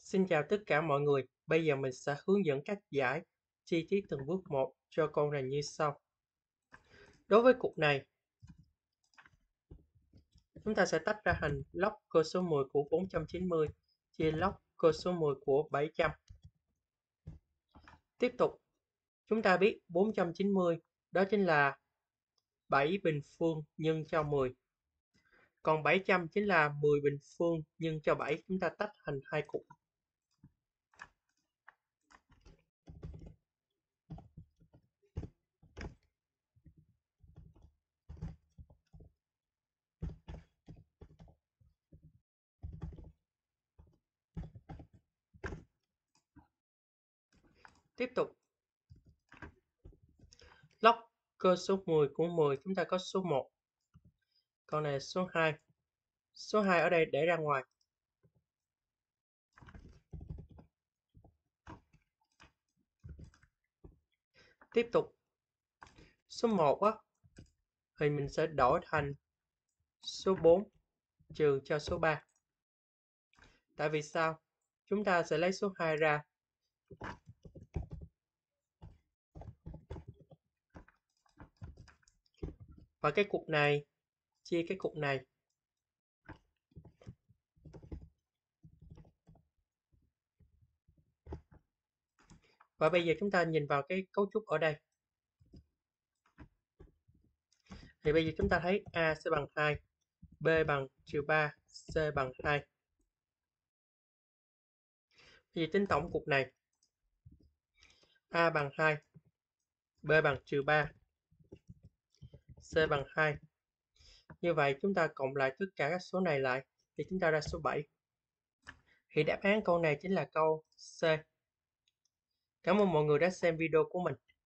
Xin chào tất cả mọi người. Bây giờ mình sẽ hướng dẫn cách giải chi tiết từng bước một cho câu này như sau. Đối với cục này, chúng ta sẽ tách ra thành log cơ số 10 của 490 chia log cơ số 10 của 700. Tiếp tục, chúng ta biết 490 đó chính là 7 bình phương nhân cho 10. Còn 700 chính là 10 bình phương nhân cho 7. Chúng ta tách thành hai cục. Tiếp tục, log cơ số 10 của 10 chúng ta có số 1. Còn này là số 2. Số 2 ở đây để ra ngoài. Tiếp tục, số 1 á, thì mình sẽ đổi thành số 4 trừ cho số 3. Tại vì sao? Chúng ta sẽ lấy số 2 ra. Và cái cục này chia cái cục này. Và bây giờ chúng ta nhìn vào cái cấu trúc ở đây. Thì bây giờ chúng ta thấy A sẽ bằng 2, B bằng trừ 3, C bằng 2. Bây giờ tính tổng cục này. A bằng 2, B bằng trừ 3, C bằng 2. Như vậy chúng ta cộng lại tất cả các số này lại thì chúng ta ra số 7. Thì đáp án câu này chính là câu C. Cảm ơn mọi người đã xem video của mình.